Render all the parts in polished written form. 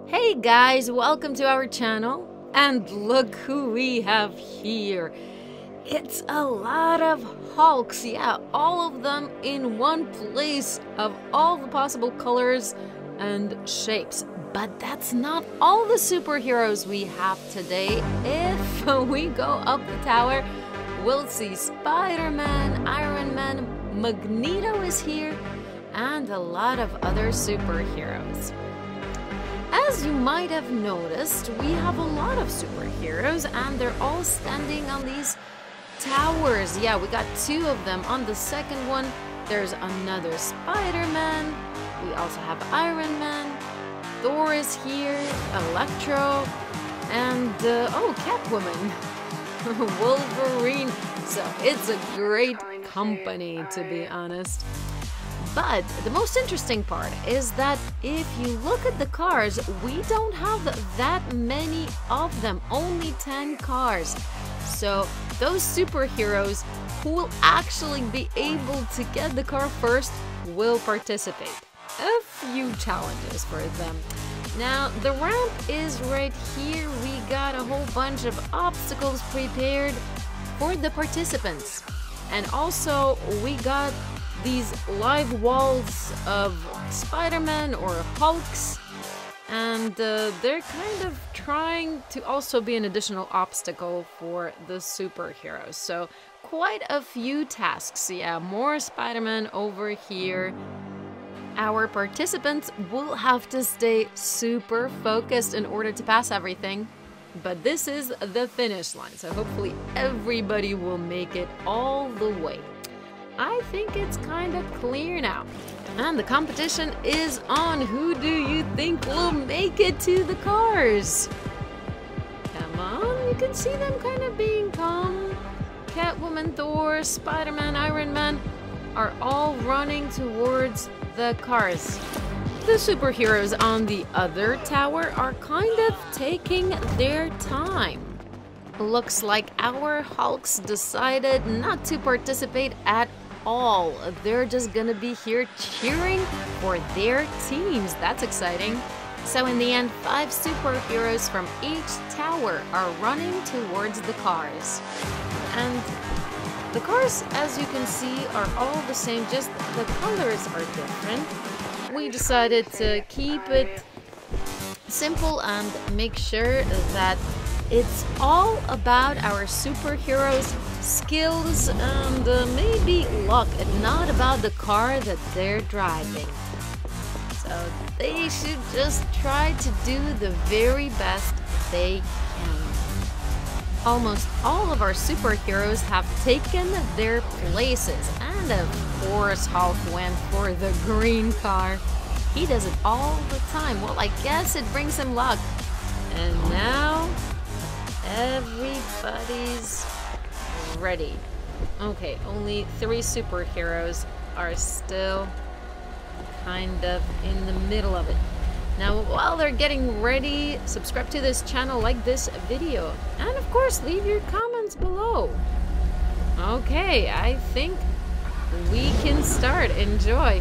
Hey guys, welcome to our channel. And look who we have here. It's a lot of Hulks, yeah, all of them in one place of all the possible colors and shapes. But that's not all the superheroes we have today. If we go up the tower, we'll see Spider-Man, Iron Man, Magneto is here, and a lot of other superheroes. As you might have noticed, we have a lot of superheroes and they're all standing on these towers. Yeah, we got two of them. On the second one, there's another Spider-Man. We also have Iron Man. Thor is here, Electro, and, oh, Catwoman. Wolverine. So it's a great company, to be honest. But the most interesting part is that if you look at the cars, we don't have that many of them, only 10 cars. So those superheroes who will actually be able to get the car first will participate. A few challenges for them. Now, the ramp is right here. We got a whole bunch of obstacles prepared for the participants. And also, we got these live walls of Spider-Man or Hulks, and they're kind of trying to also be an additional obstacle for the superheroes. So quite a few tasks. Yeah, more Spider-Man over here. Our participants will have to stay super focused in order to pass everything. But this is the finish line, so hopefully everybody will make it all the way. I think it's kind of clear now. And the competition is on. Who do you think will make it to the cars? Come on, you can see them kind of being calm. Catwoman, Thor, Spider-Man, Iron Man are all running towards the cars. The superheroes on the other tower are kind of taking their time. Looks like our Hulks decided not to participate at all. They're just gonna be here cheering for their teams. That's exciting. So in the end, 5 superheroes from each tower are running towards the cars. And the cars, as you can see, are all the same, just the colors are different. We decided to keep it simple and make sure that it's all about our superheroes' skills and maybe luck, and not about the car that they're driving. So they should just try to do the very best they can. Almost all of our superheroes have taken their places, and of course Hulk went for the green car. He does it all the time. Well, I guess it brings him luck. And now everybody's ready. Okay, only 3 superheroes are still kind of in the middle of it. Now, while they're getting ready, subscribe to this channel, like this video, and of course, leave your comments below. Okay, I think we can start. Enjoy.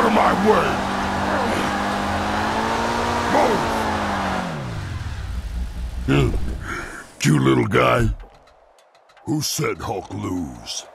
Out of my way! Move! Cute little guy. Who said Hulk lose?